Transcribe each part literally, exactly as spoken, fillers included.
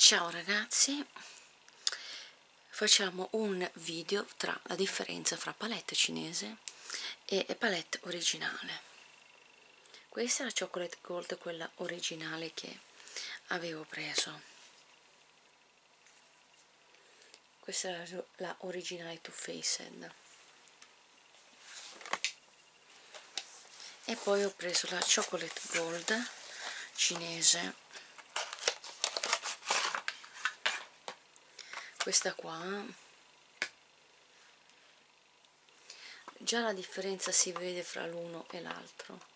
Ciao ragazzi, facciamo un video tra la differenza fra palette cinese e palette originale. Questa è la Chocolate Gold, quella originale che avevo preso. Questa è la, la originale Too Faced. E poi ho preso la Chocolate Gold cinese. Questa qua, già la differenza si vede fra l'uno e l'altro.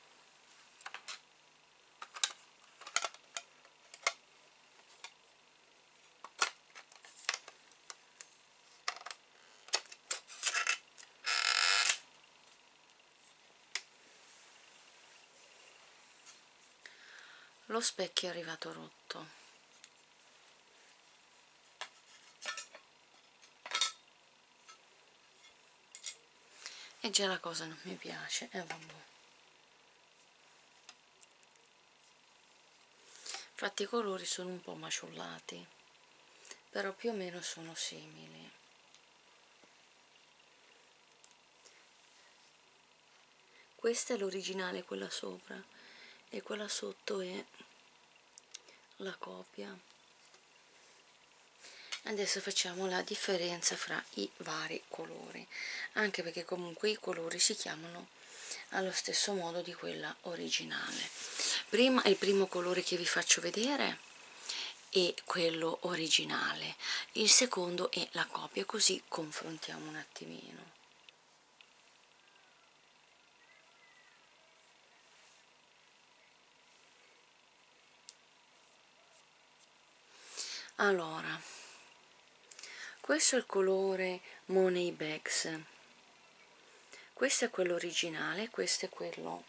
Lo specchio è arrivato rotto. E già la cosa non mi piace, e eh, vabbè. Infatti i colori sono un po' maciullati, però più o meno sono simili. Questa è l'originale, quella sopra, e quella sotto è la copia. Adesso facciamo la differenza fra i vari colori, anche perché comunque i colori si chiamano allo stesso modo di quella originale. Prima il primo colore che vi faccio vedere è quello originale, il secondo è la copia, così confrontiamo un attimino. Allora, questo è il colore Money Bags, questo è quello originale, questo è quello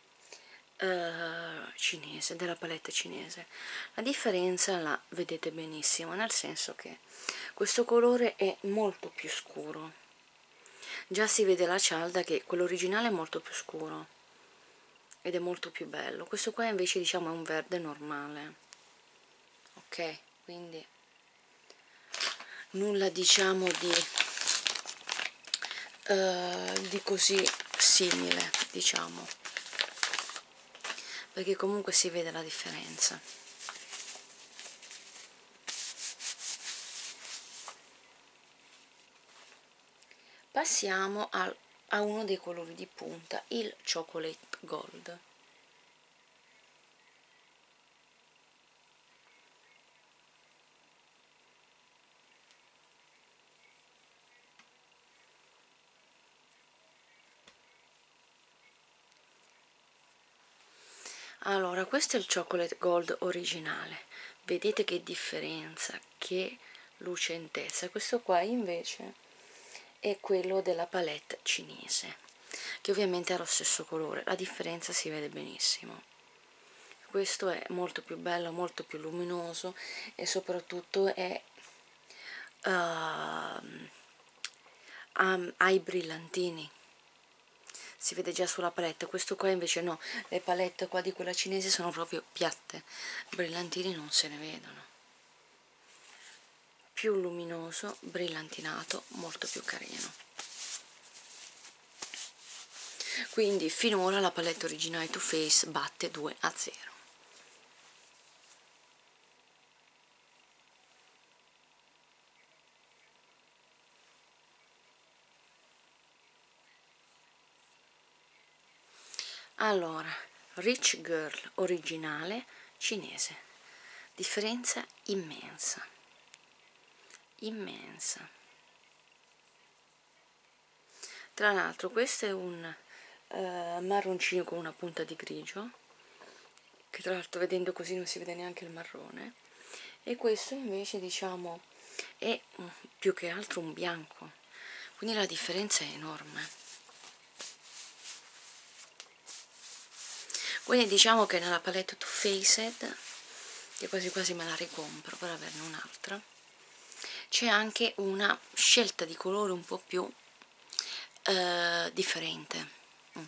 uh, cinese, della palette cinese. La differenza la vedete benissimo, nel senso che questo colore è molto più scuro, già si vede la cialda che quello originale è molto più scuro ed è molto più bello. Questo qua invece diciamo è un verde normale, ok? Quindi nulla diciamo di, uh, di così simile, diciamo, perché comunque si vede la differenza. Passiamo al, a uno dei colori di punta, il Chocolate Gold. Allora, questo è il Chocolate Gold originale, vedete che differenza, che lucentezza. Questo qua invece è quello della palette cinese, che ovviamente ha lo stesso colore, la differenza si vede benissimo. Questo è molto più bello, molto più luminoso e soprattutto è uh, ha, ha i brillantini, si vede già sulla palette. Questo qua invece no, le palette qua di quella cinese sono proprio piatte, brillantini non se ne vedono. Più luminoso, brillantinato, molto più carino. Quindi finora la palette originale Too Faced batte due a zero. Allora, Rich Girl originale cinese, differenza immensa, immensa. Tra l'altro questo è un uh, marroncino con una punta di grigio, che tra l'altro vedendo così non si vede neanche il marrone, e questo invece diciamo è più che altro un bianco, quindi la differenza è enorme. Quindi diciamo che nella palette Too Faced, che quasi quasi me la ricompro per averne un'altra, c'è anche una scelta di colore un po' più eh, differente. Mm.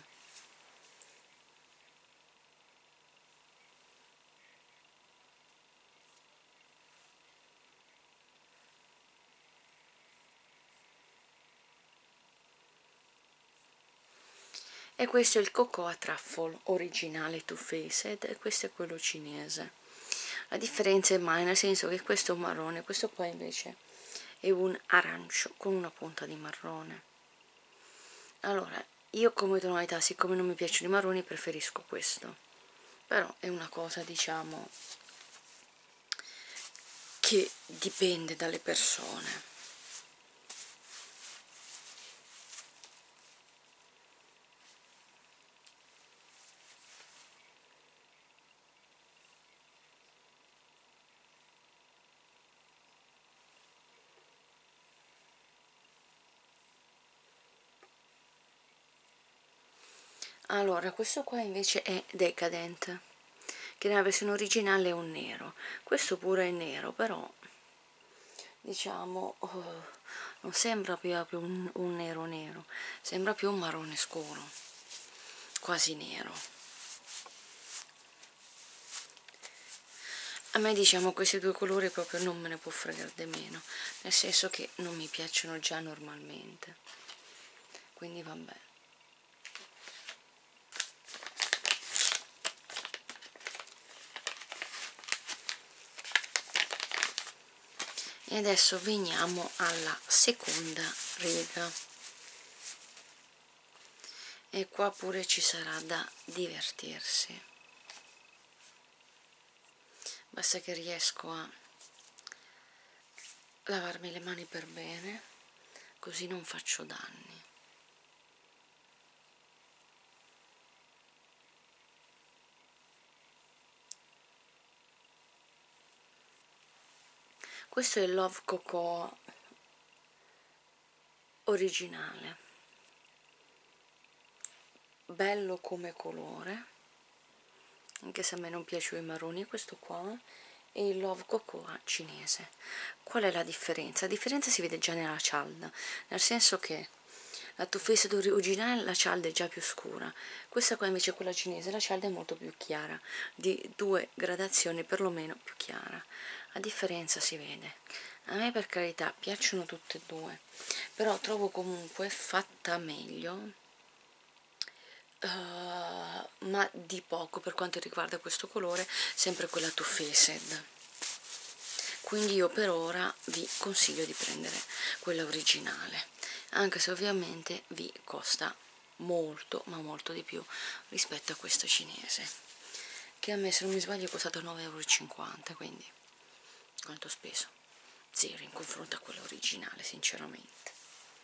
e questo è il Cocoa Truffle originale Too Faced e questo è quello cinese. La differenza è mai nel senso che questo è un marrone, questo qua invece è un arancio con una punta di marrone. Allora, io come tonalità, siccome non mi piacciono i marroni, preferisco questo, però è una cosa, diciamo, che dipende dalle persone. Allora, questo qua invece è Decadent, che nella versione originale è un nero, questo pure è nero, però diciamo oh, non sembra proprio un, un nero nero, sembra più un marrone scuro, quasi nero. A me, diciamo, questi due colori proprio non me ne può fregare di meno, nel senso che non mi piacciono già normalmente, quindi vabbè. E adesso veniamo alla seconda riga, e qua pure ci sarà da divertirsi. Basta che riesco a lavarmi le mani per bene, così non faccio danni. Questo è il Love Cocoa originale, bello come colore, anche se a me non piacciono i marroni. Questo qua è il Love Cocoa cinese. Qual è la differenza? La differenza si vede già nella cialda, nel senso che la Too Faced originale, la cialda è già più scura, questa qua invece, quella cinese, la cialda è molto più chiara, di due gradazioni perlomeno più chiara. La differenza si vede. A me, per carità, piacciono tutte e due, però trovo comunque fatta meglio, uh, ma di poco per quanto riguarda questo colore, sempre quella Too Faced. Quindi io per ora vi consiglio di prendere quella originale, anche se ovviamente vi costa molto, ma molto di più rispetto a questa cinese, che a me, se non mi sbaglio, è costata nove e cinquanta euro, quindi quanto ho speso? Zero in confronto a quella originale, sinceramente.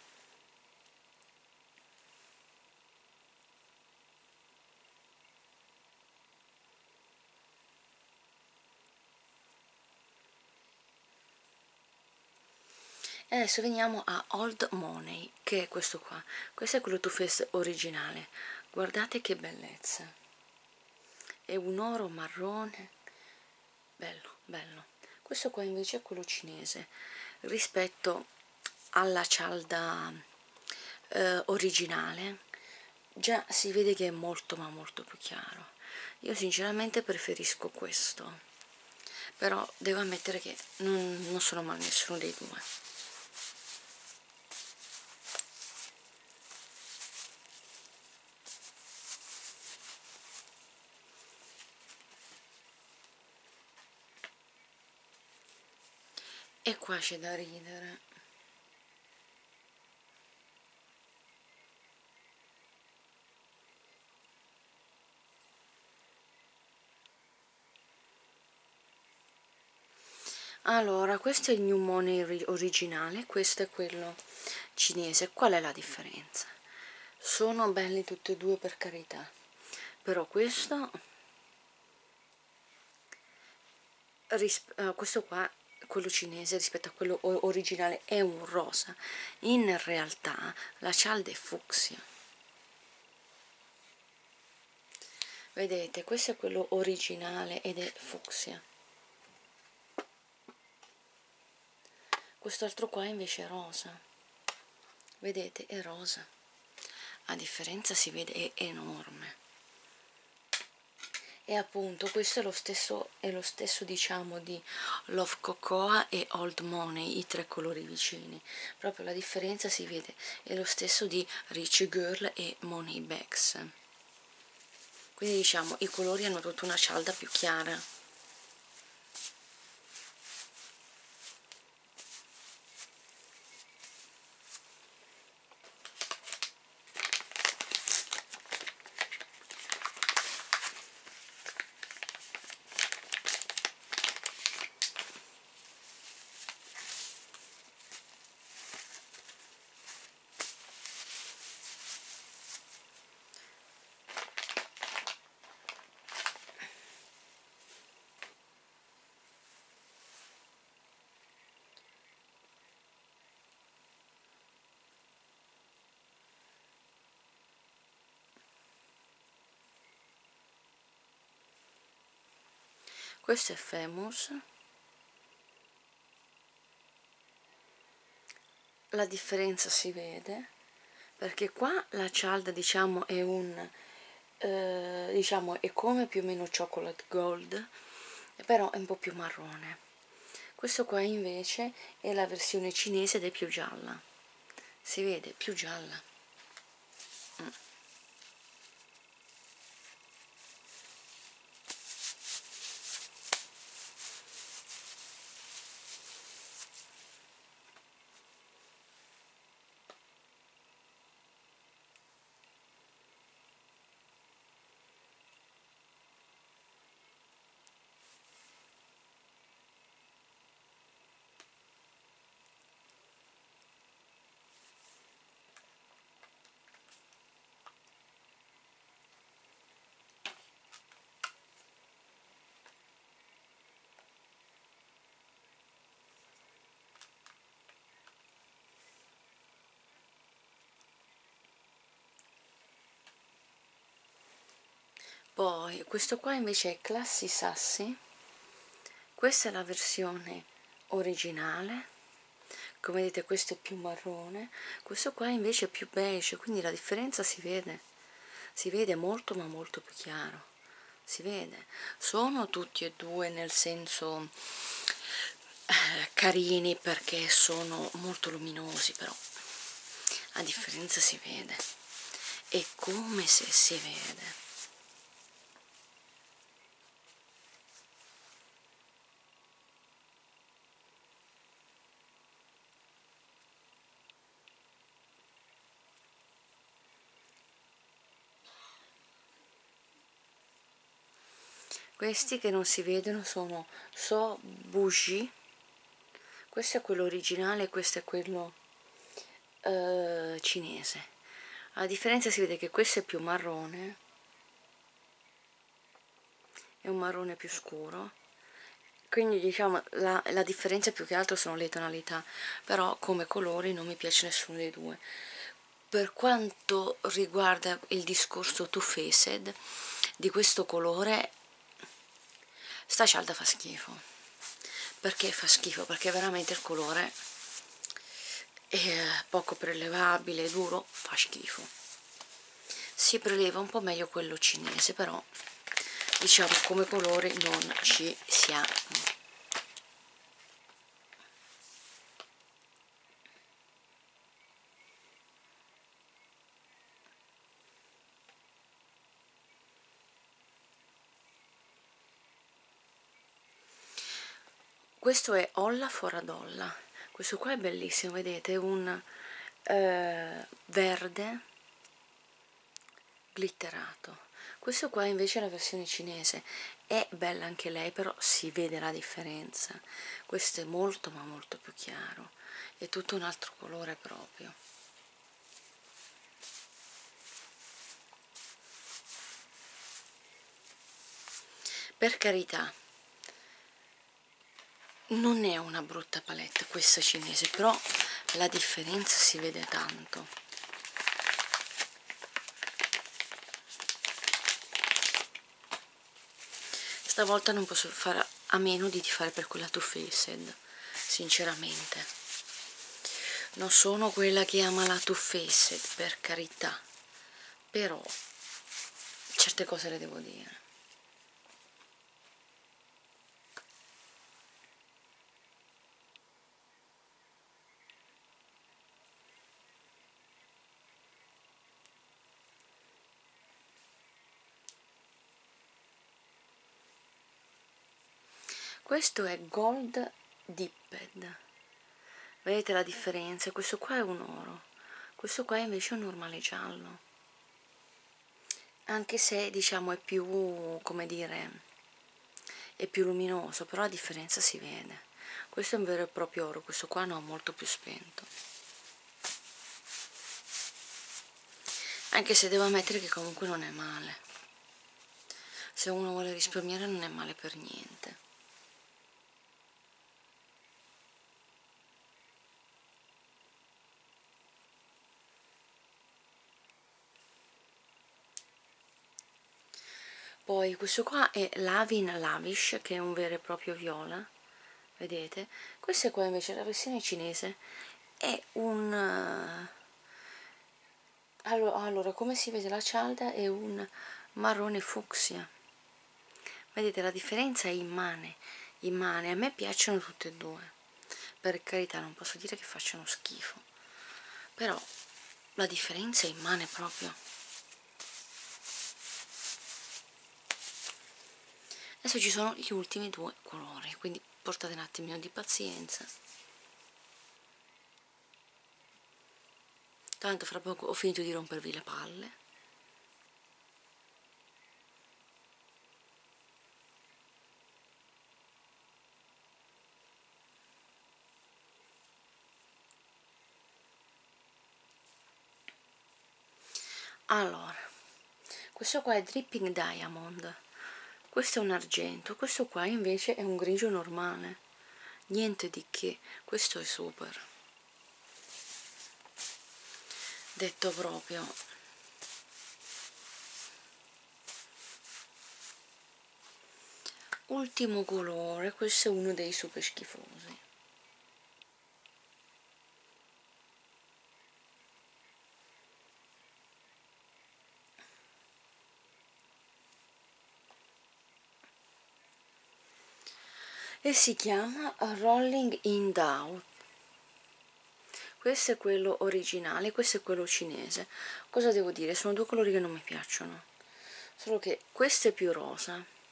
E adesso veniamo a Old Money, che è questo qua. Questo è quello Too Faced originale. Guardate che bellezza. È un oro marrone. Bello, bello. Questo qua invece è quello cinese. Rispetto alla cialda eh, originale, già si vede che è molto ma molto più chiaro. Io sinceramente preferisco questo, però devo ammettere che non, non sono mai nessuno dei due. E qua c'è da ridere. Allora, questo è il New Money originale, questo è quello cinese. Qual è la differenza? Sono belli tutti e due, per carità, però questo uh, questo qua, quello cinese, rispetto a quello originale, è un rosa. In realtà la cialda è fucsia. Vedete, questo è quello originale ed è fucsia. Quest'altro qua invece è rosa. Vedete, è rosa. A differenza si vede, è enorme. E appunto questo è lo stesso, è lo stesso diciamo di Love Cocoa e Old Money, i tre colori vicini, proprio la differenza si vede, è lo stesso di Rich Girl e Money Bags, quindi diciamo i colori hanno tutta una cialda più chiara. Questo è Famous, la differenza si vede perché qua la cialda diciamo è un eh, diciamo è come più o meno chocolate gold, però è un po' più marrone. Questo qua invece è la versione cinese ed è più gialla, si vede più gialla. mm. Poi questo qua invece è Classy Sassy, questa è la versione originale, come vedete questo è più marrone, questo qua invece è più beige, quindi la differenza si vede, si vede molto ma molto più chiaro, si vede, sono tutti e due nel senso eh, carini perché sono molto luminosi, però la differenza si vede, è come se si vede. Questi che non si vedono sono So Bougie, questo è quello originale e questo è quello eh, cinese. La differenza si vede che questo è più marrone, è un marrone più scuro, quindi diciamo la, la differenza più che altro sono le tonalità, però come colori non mi piace nessuno dei due. Per quanto riguarda il discorso Too Faced, di questo colore sta cialda fa schifo. Perché fa schifo? Perché veramente il colore è poco prelevabile, duro, fa schifo. Si preleva un po' meglio quello cinese, però diciamo come colore non ci siamo. Questo è Olla Foradolla, questo qua è bellissimo, vedete, è un eh, verde glitterato. Questo qua invece è la versione cinese, è bella anche lei, però si vede la differenza. Questo è molto ma molto più chiaro, è tutto un altro colore proprio. Per carità, non è una brutta palette questa cinese, però la differenza si vede tanto. Stavolta non posso fare a meno di fare per quella Too Faced, sinceramente. Non sono quella che ama la Too Faced, per carità, però certe cose le devo dire. questo è gold dipped, vedete la differenza? Questo qua è un oro, questo qua invece è un normale giallo, anche se diciamo è più, come dire, è più luminoso, però la differenza si vede. Questo è un vero e proprio oro, questo qua no, molto più spento, anche se devo ammettere che comunque non è male, se uno vuole risparmiare non è male per niente. Poi questo qua è Lavin Lavish, che è un vero e proprio viola, vedete? Questa qua invece, la versione cinese, è un... allora, allora, come si vede la cialda è un marrone fucsia, vedete la differenza è immane, immane. A me piacciono tutte e due, per carità non posso dire che facciano schifo, però la differenza è immane proprio. Adesso ci sono gli ultimi due colori, quindi portate un attimino di pazienza. Tanto fra poco ho finito di rompervi le palle. Allora, questo qua è Dripping Diamond, questo è un argento, questo qua invece è un grigio normale, niente di che, questo è super, detto proprio. Ultimo colore, questo è uno dei super schifosi. E si chiama Rolling in Doubt. Questo è quello originale, questo è quello cinese. Cosa devo dire? Sono due colori che non mi piacciono, solo che questo è più rosa,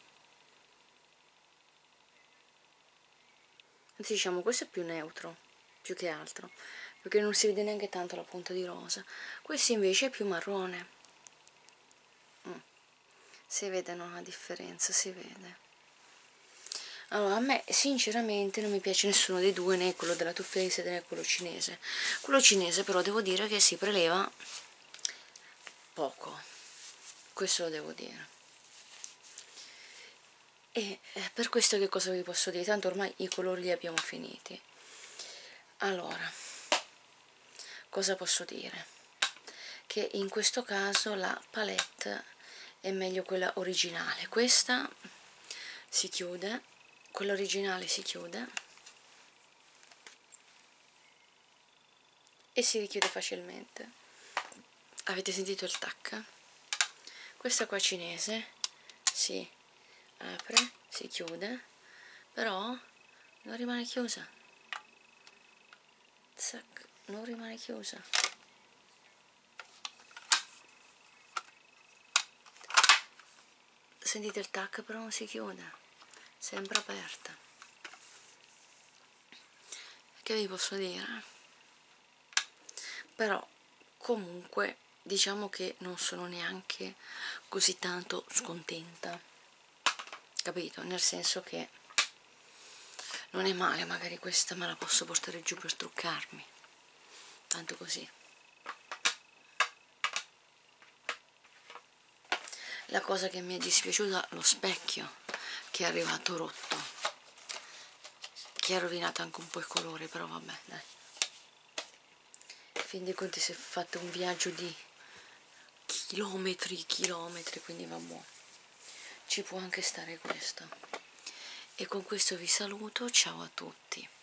anzi diciamo questo è più neutro, più che altro, perché non si vede neanche tanto la punta di rosa. Questo invece è più marrone. Mm. Si vede, no, la differenza, si vede. Allora, a me sinceramente non mi piace nessuno dei due, né quello della Too Faced né quello cinese. Quello cinese però devo dire che si preleva poco, questo lo devo dire. E per questo che cosa vi posso dire? Tanto ormai i colori li abbiamo finiti. Allora, cosa posso dire? Che in questo caso la palette è meglio quella originale. Questa si chiude, quella originale si chiude e si richiude facilmente. Avete sentito il tac? Questa qua cinese si apre, si chiude, però non rimane chiusa. Zac, non rimane chiusa. Sentite il tac, però non si chiude, sembra aperta. Che vi posso dire? Però comunque diciamo che non sono neanche così tanto scontenta, capito? Nel senso che non è male, magari questa me la posso portare giù per truccarmi, tanto così. La cosa che mi è dispiaciuta, lo specchio che è arrivato rotto, che ha rovinato anche un po' il colore, però vabbè, dai. A fin dei conti si è fatto un viaggio di chilometri, chilometri, quindi va buono. Ci può anche stare questo. E con questo vi saluto, ciao a tutti.